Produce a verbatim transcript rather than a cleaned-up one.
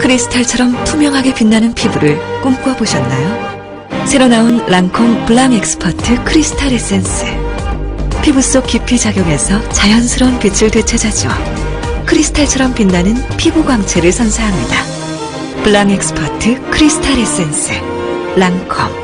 크리스탈처럼 투명하게 빛나는 피부를 꿈꿔보셨나요? 새로 나온 랑콤 블랑 엑스퍼트 크리스탈 에센스. 피부 속 깊이 작용해서 자연스러운 빛을 되찾아줘 크리스탈처럼 빛나는 피부 광채를 선사합니다. 블랑 엑스퍼트 크리스탈 에센스 랑콤.